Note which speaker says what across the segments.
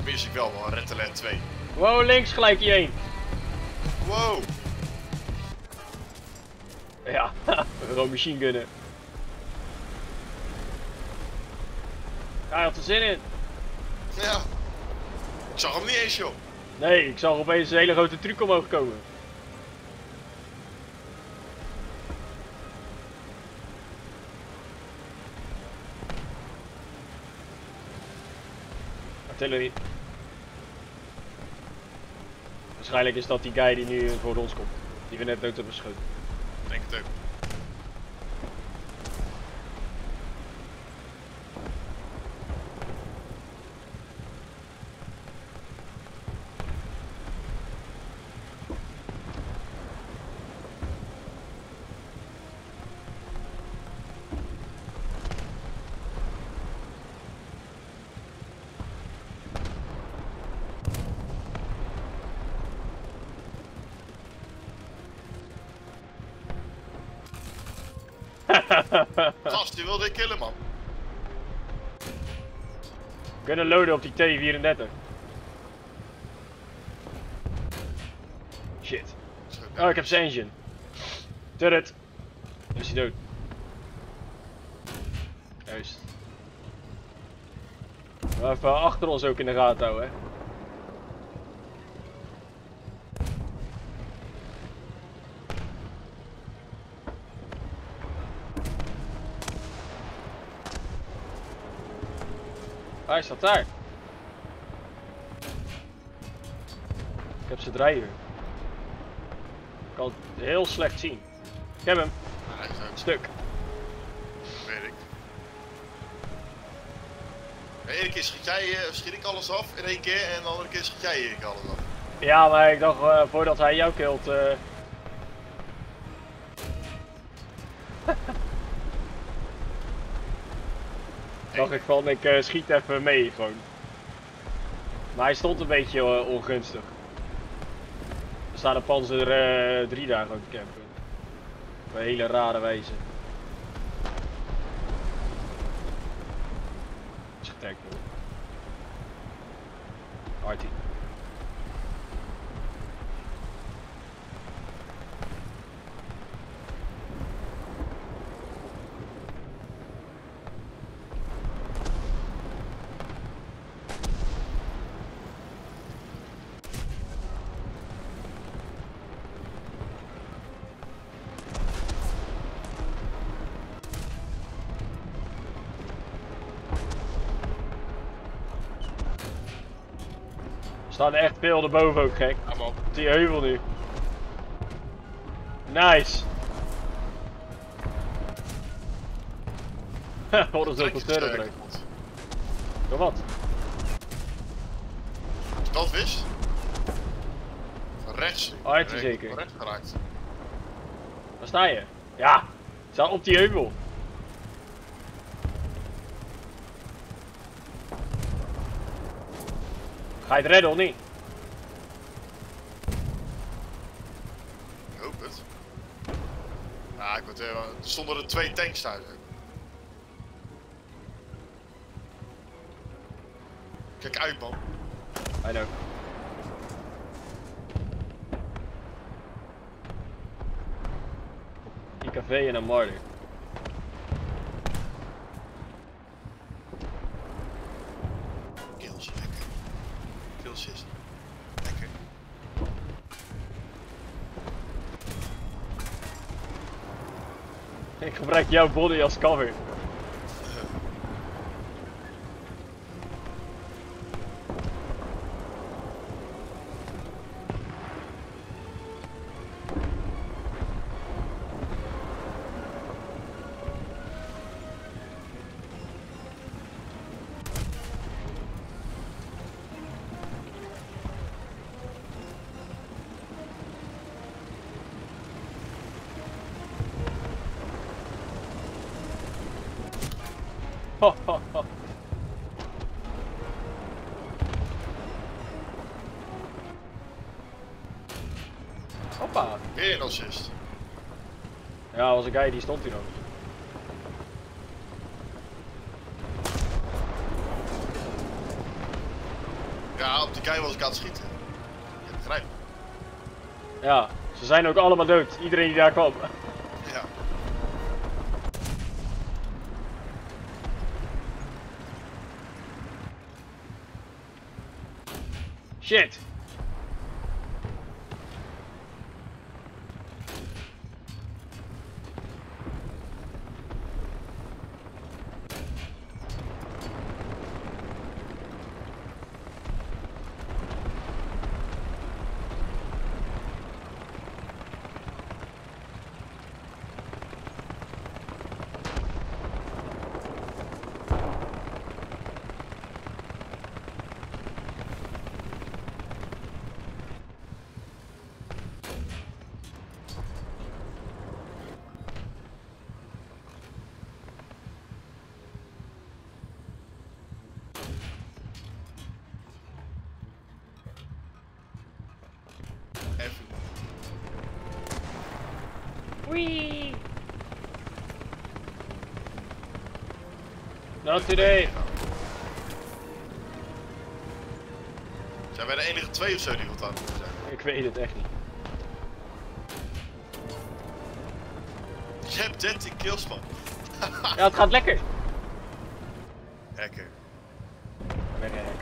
Speaker 1: mis ik wel man, Red Alert 2.
Speaker 2: Wow, links gelijk je heen.
Speaker 1: Wow.
Speaker 2: Ja, gewoon machine gunnen. Ja, je had er zin in.
Speaker 1: Ja. Ik zag hem niet eens joh.
Speaker 2: Nee, ik zag opeens een hele grote truc omhoog komen. Artillerie. Waarschijnlijk is dat die guy die nu voor ons komt. Die we net dood hebben geschoten.
Speaker 1: Denk het ook. Gast, die wilde ik killen man.
Speaker 2: We kunnen loaden op die T34. Shit. Oh, ik heb zijn engine. Turret. Nu is hij dood. Juist. Maar even achter ons ook in de gaten houden, hè. Hij staat daar. Ik heb ze drijven. Ik kan het heel slecht zien. Ik heb hem.
Speaker 1: Hij is ook.
Speaker 2: Stuk.
Speaker 1: Weet ik. De ene keer schiet ik alles af in één keer en de andere keer schiet jij alles af.
Speaker 2: Ja, maar ik dacht voordat hij jou killt. Dacht ik van, ik schiet even mee gewoon. Maar hij stond een beetje ongunstig. Er staat een Panzer 3 daar gewoon te campen. Op een hele rare wijze. Dat is getagd hoor. Artie. Er staan echt veel erboven ook gek.
Speaker 1: Ja, man.
Speaker 2: Op die heuvel nu. Nice. Wat is dat voor turret? Door wat?
Speaker 1: Als dat wist. Van rechts.
Speaker 2: Artie zeker.
Speaker 1: Van rechts geraakt.
Speaker 2: Waar sta je? Ja, ik sta op die heuvel. Ga je het redden of niet?
Speaker 1: Ik hoop het. Ja, ik word, er stonden er 2 tanks thuis. Kijk uit man.
Speaker 2: I know. IKV en een marder.
Speaker 1: Kills, lekker. Kills is lekker.
Speaker 2: Ik gebruik jouw body als cover. Ho, ho, ho. Hoppa.
Speaker 1: Weer een assist.
Speaker 2: Ja, was een guy die stond hier nog.
Speaker 1: Ja, op die guy was ik aan het schieten. Je begrijpt.
Speaker 2: Ja, ze zijn ook allemaal dood. Iedereen die daar kwam.
Speaker 1: Ja.
Speaker 2: Shit.
Speaker 1: Even.
Speaker 2: Wee. Not today.
Speaker 1: Zijn wij de enige twee of zo die wat aan het doen zijn?
Speaker 2: Ik weet het echt niet.
Speaker 1: Je hebt 13 kills, man.
Speaker 2: Ja, het gaat lekker.
Speaker 1: Hacker.
Speaker 2: Ik ben geen hacker.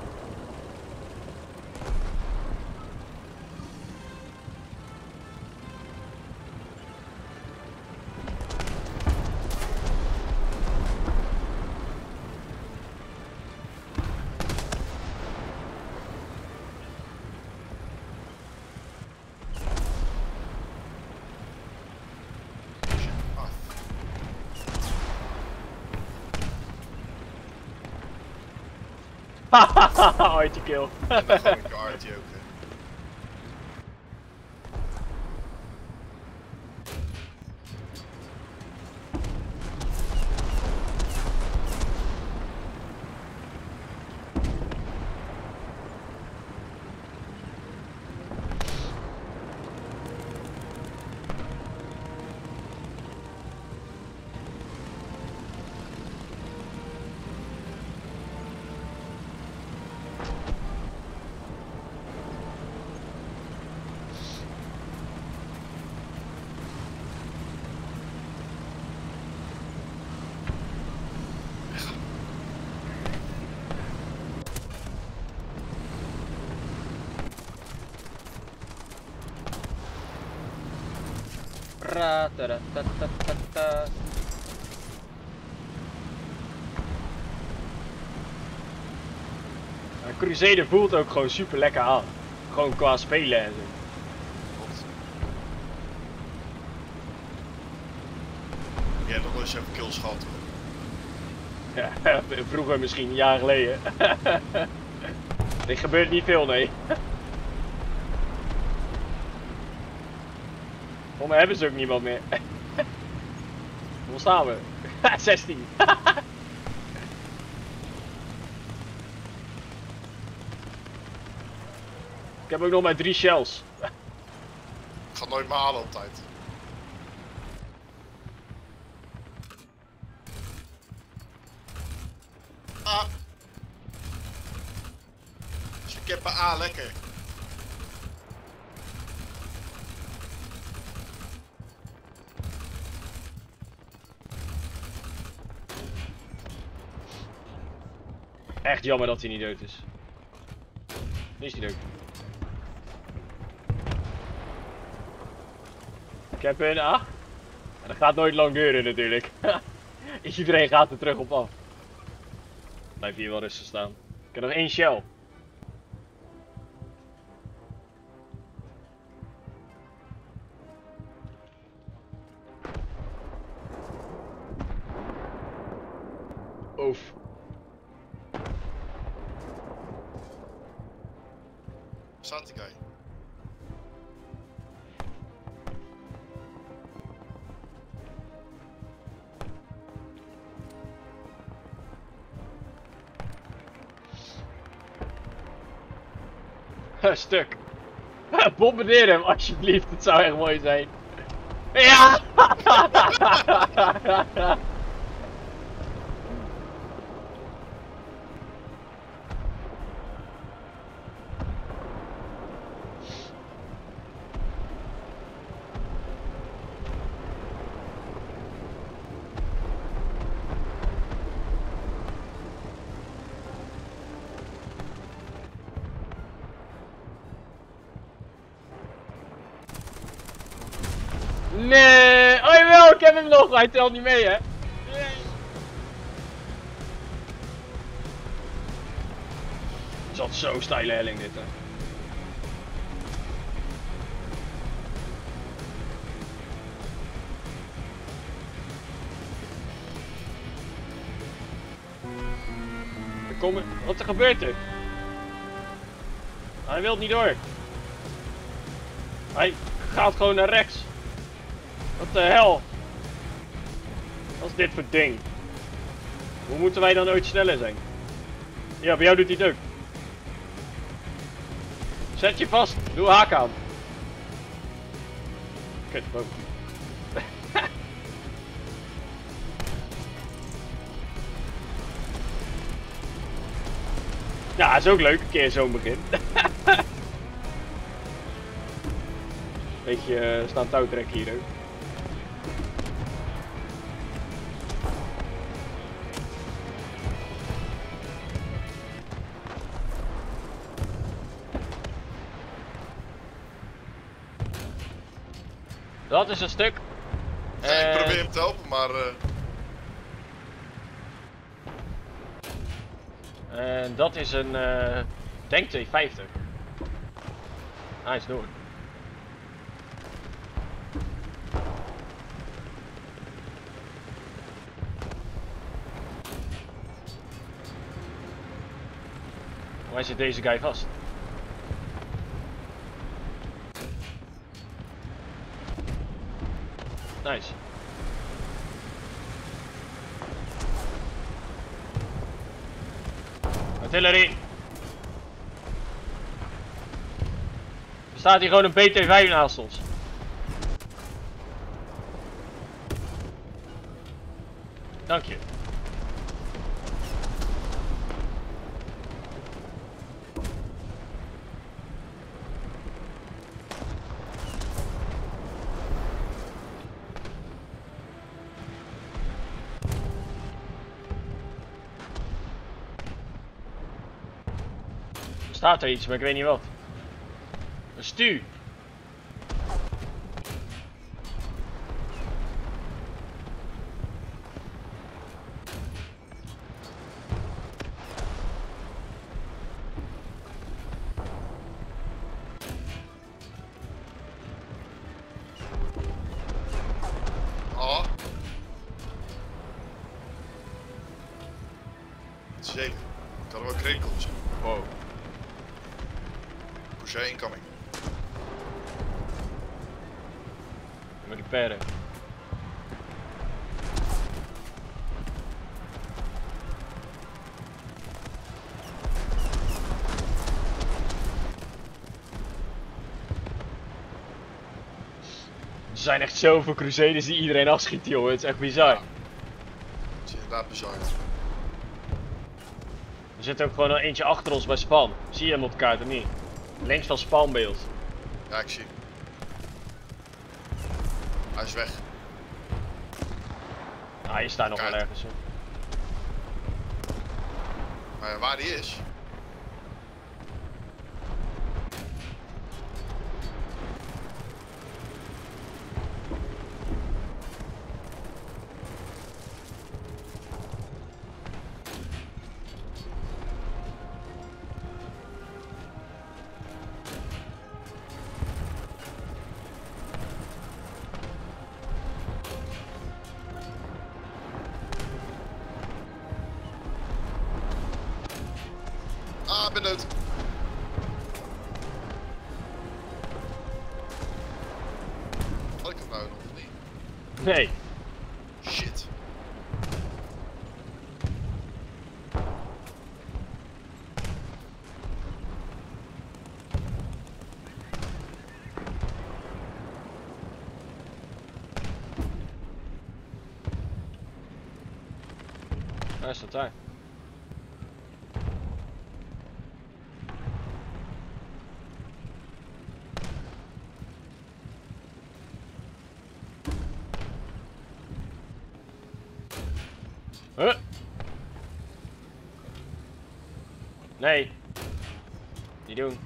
Speaker 2: Hahaha, ooit je kill.
Speaker 1: En dan gewoon een kaartje ook.
Speaker 2: Ra-ta-ra-ta-ta-ta-ta. Crusader voelt ook gewoon super lekker aan. Gewoon qua spelen en zo.
Speaker 1: Jij hebt nog wel eens even kills gehad, hoor.
Speaker 2: Ja, vroeger misschien, een jaar geleden. Dit gebeurt niet veel, nee. Volgens mij hebben ze ook niemand meer. Hoe staan we? 16. Ik heb ook nog maar 3 shells.
Speaker 1: Ik ga nooit meer halen op tijd. Ah. Dus ik heb een A, lekker.
Speaker 2: Echt jammer dat hij niet dood is. Nu is hij dood. Ik heb een A. En dat gaat nooit lang duren natuurlijk. Iedereen gaat er terug op af. Blijf hier wel rustig staan. Ik heb nog 1 shell. Oef.
Speaker 1: Staat die guy?
Speaker 2: Stuk. Bombardeer hem alsjeblieft, het zou echt mooi zijn. Ja! Nee, oh jawel, ik heb hem nog, hij telt niet mee hè. Nee. Het is altijd zo'n steile helling dit hè. Wat er gebeurt er? Hij wil niet door. Hij gaat gewoon naar rechts. Wat de hel? Wat is dit voor ding? Hoe moeten wij dan ooit sneller zijn? Ja, bij jou doet hij het ook. Zet je vast. Doe haak aan. Kut, ook. Ja, is ook leuk, een keer zo'n begin. Beetje staan touwtrek hier ook. Dat is een stuk.
Speaker 1: Ja, ik probeer hem te helpen, maar...
Speaker 2: En dat is een denk 250. Hij is door. Waar zit deze guy vast? Nice. Artillerie. Er staat hier gewoon een BT-5 naast ons. Dank je. Er staat er iets, maar ik weet niet wat. Een stu.
Speaker 1: Oh. Zeker. Ik had hem ook rekels.
Speaker 2: Wow.
Speaker 1: Crusader incoming.
Speaker 2: Met die perren. Er zijn echt zoveel Crusaders die iedereen afschiet, joh. Het is echt bizar.
Speaker 1: Ja. Het is inderdaad bizar.
Speaker 2: Er zit ook gewoon eentje achter ons bij Span. Zie je hem op de kaart of niet? Links van Spanbeeld.
Speaker 1: Ja, ik zie. Hij is weg.
Speaker 2: Ah, je staat nog
Speaker 1: Kaart.
Speaker 2: wel ergens hoor.
Speaker 1: Maar ja, waar die is. Ah, ik ben dood. Had ik hem nou nog niet?
Speaker 2: Nee.
Speaker 1: Shit.
Speaker 2: Hij staat daar. Huh? Nee. Niet doen.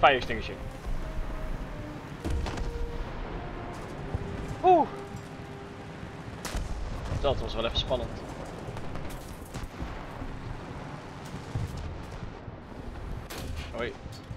Speaker 2: fire extinguisher. Oeh. Dat was wel even spannend. Hoi.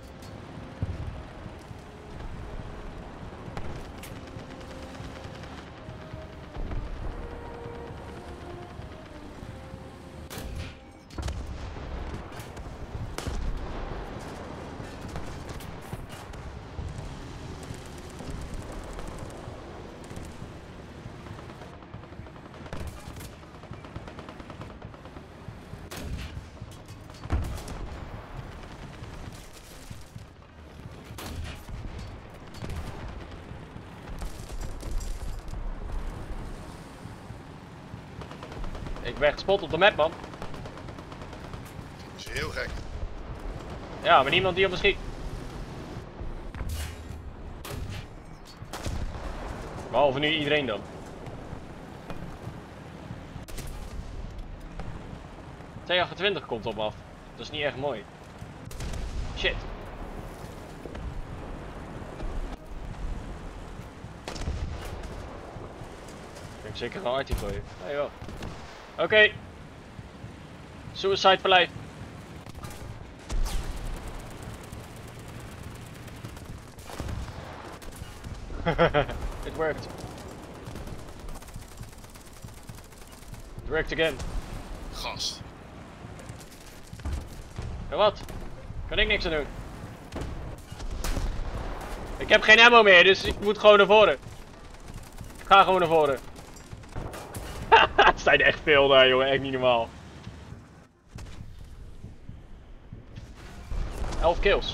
Speaker 2: Ik ben gespot op de map, man.
Speaker 1: Dat is heel gek.
Speaker 2: Ja, maar niemand die op me schiet. Behalve nu iedereen dan. T28 komt op me af. Dat is niet echt mooi. Shit. Ik zeker een artie voor je. Nee joh. Oké. Suicide for life. It worked. It worked again.
Speaker 1: Gast.
Speaker 2: En wat? Kan ik niks aan doen. Ik heb geen ammo meer, dus ik moet gewoon naar voren. Ik ga gewoon naar voren. Het zijn echt veel daar, jongen. Echt niet normaal. 11 kills.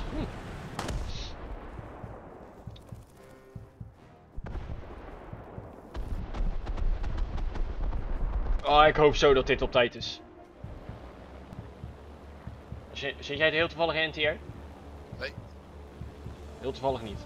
Speaker 2: Oh, ik hoop zo dat dit op tijd is. Zit jij er heel toevallig in, NTR?
Speaker 1: Nee.
Speaker 2: Heel toevallig niet.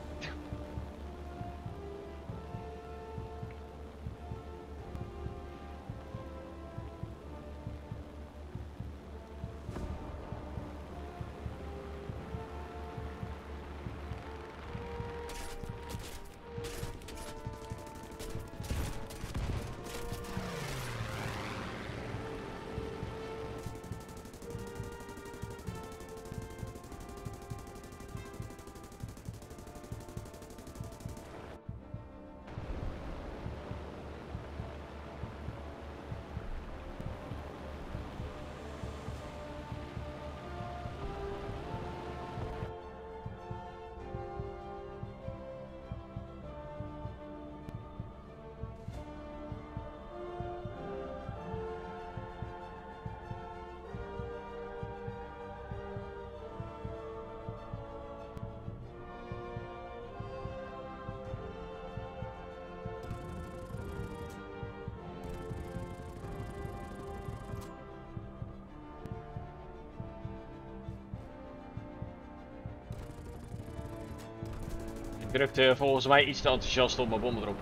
Speaker 2: Ik drukte volgens mij iets te enthousiast op mijn bommen erop.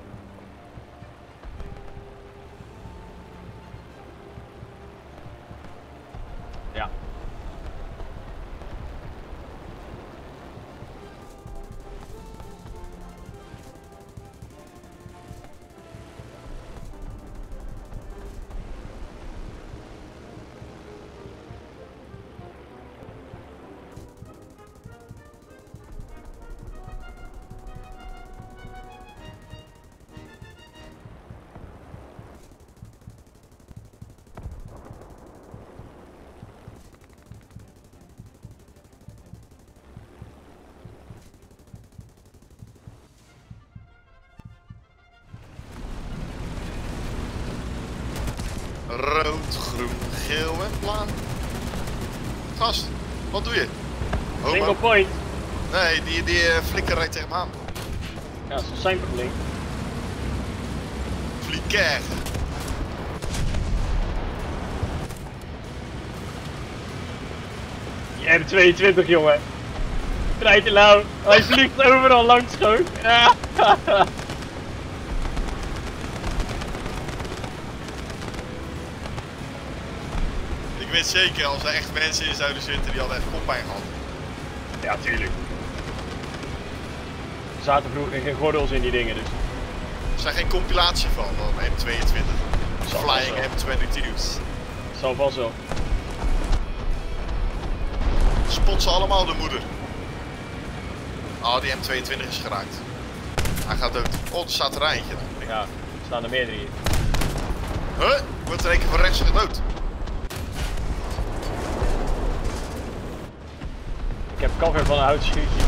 Speaker 2: Ja.
Speaker 1: Rood, groen, geel en blaan. Gast, wat doe je?
Speaker 2: Single point.
Speaker 1: Nee, die flikker rijdt tegen me aan.
Speaker 2: Ja, dat is zijn probleem.
Speaker 1: Flikker.
Speaker 2: Je M22, jongen. Draait te lauw. Hij vliegt overal langs gewoon. Ja.
Speaker 1: Ik weet zeker, als er echt mensen in zouden zitten, die hadden echt koppijn gehad.
Speaker 2: Ja, tuurlijk. Er zaten vroeger geen gordels in die dingen dus.
Speaker 1: Er zijn geen compilatie van M22. Flying M22's.
Speaker 2: Zal wel zo.
Speaker 1: Spot ze allemaal de moeder. Oh, die M22 is geraakt. Hij gaat dood. Oh, er staat er eentje.
Speaker 2: Ja, er staan er meerdere hier.
Speaker 1: Huh? Wordt er een keer van rechts gedood.
Speaker 2: Ik heb cover van een houten schuurtje.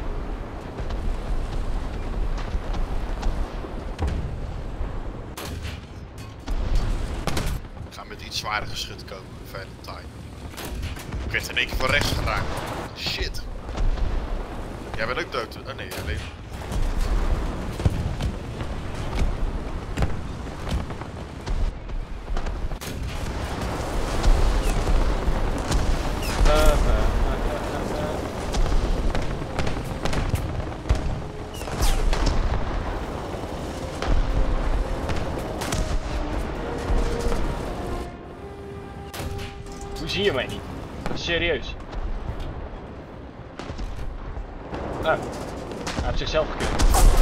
Speaker 1: Ik ga met iets zwaarder geschut komen. Valentine. Ik werd in één keer van rechts geraakt. Shit. Jij bent ook dood. Oh nee, jij leeft.
Speaker 2: Hoe zie je mij niet? Serieus. Ah, hij heeft zichzelf gekund.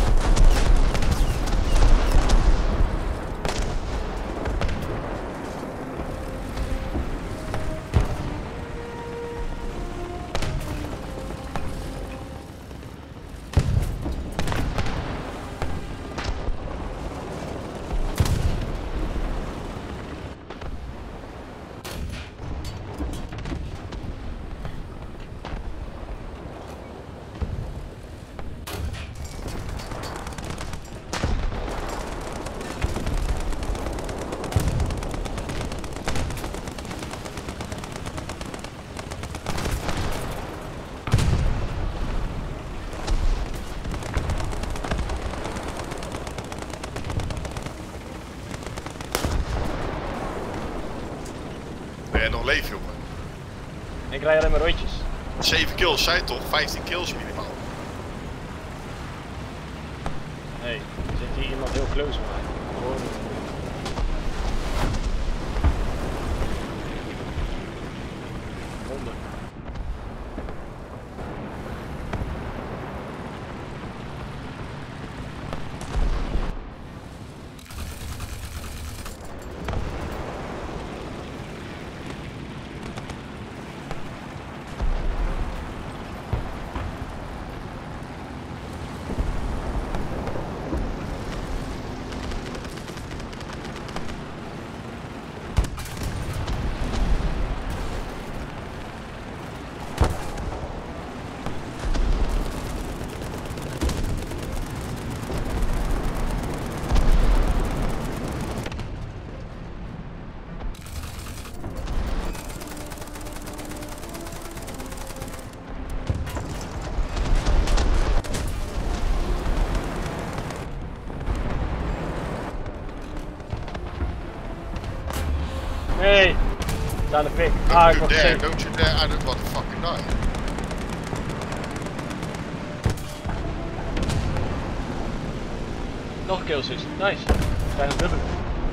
Speaker 1: Ben jij nog leef, jongen?
Speaker 2: Ik rijd alleen maar rondjes.
Speaker 1: 7 kills zijn toch? 15 kills minimaal.
Speaker 2: Nee, er zit hier iemand heel close bij. Honden. Nee! Daar de pik. Ah, ik
Speaker 1: Don't
Speaker 2: word
Speaker 1: you dare,
Speaker 2: gezeten.
Speaker 1: don't you dare, I don't want to fucking die.
Speaker 2: Nog een killsys. Nice. We zijn een dubbel.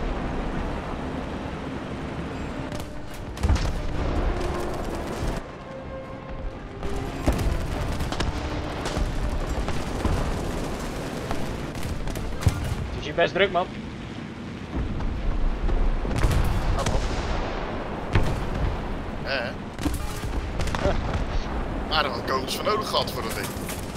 Speaker 2: Het is hier best druk, man.
Speaker 1: Maar er wat kogels voor nodig gehad voor dat ding.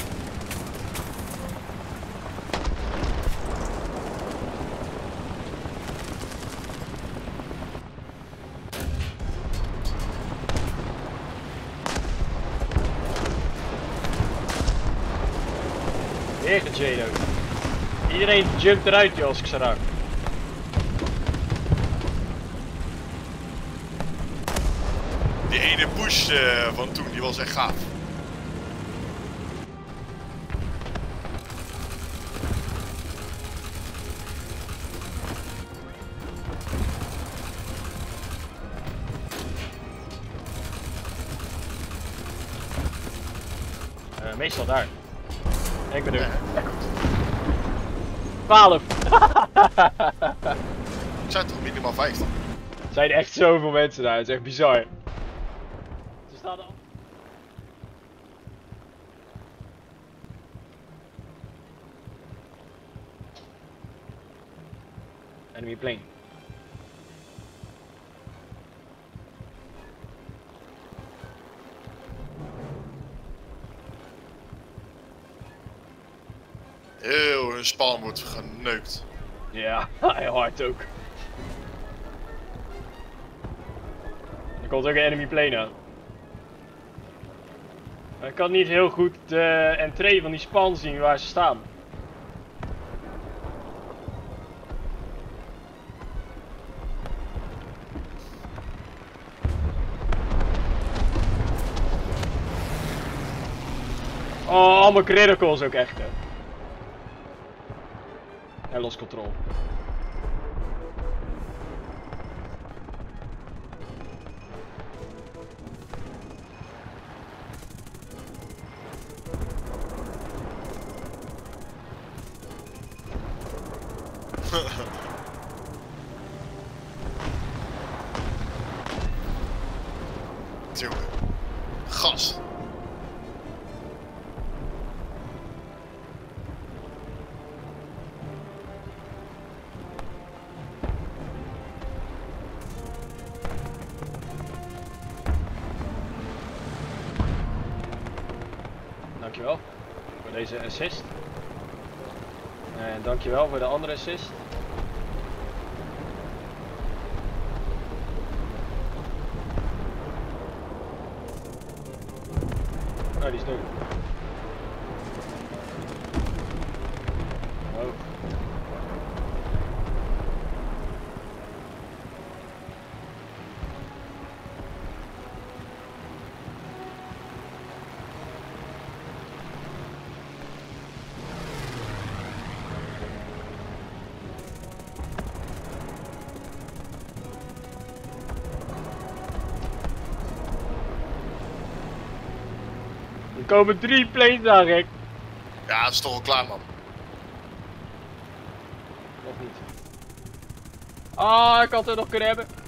Speaker 2: Weer gejado. Iedereen jumpt eruit, joh, als ik ze raak.
Speaker 1: Die ene push van toen, die was echt gaaf.
Speaker 2: Meestal daar. Ik ben er.
Speaker 1: Ja.
Speaker 2: 12!
Speaker 1: Het zijn toch minimaal 15?
Speaker 2: Er zijn echt zoveel mensen daar, het is echt bizar. Ze staan al. Enemy plane.
Speaker 1: Heel hun span wordt geneukt.
Speaker 2: Ja, heel hard ook. Er komt ook een enemy plane aan. Ik kan niet heel goed de entree van die span zien waar ze staan. Oh, allemaal criticals ook echt, hè. En los control.
Speaker 1: Jongen. Gast.
Speaker 2: Dankjewel voor deze assist. En dankjewel voor de andere assist. Oh, die is dood. Oh. Er komen 3 planes aan, Rick.
Speaker 1: Ja, dat is toch wel klaar, man.
Speaker 2: Nog niet. Ah, ik had het nog kunnen hebben.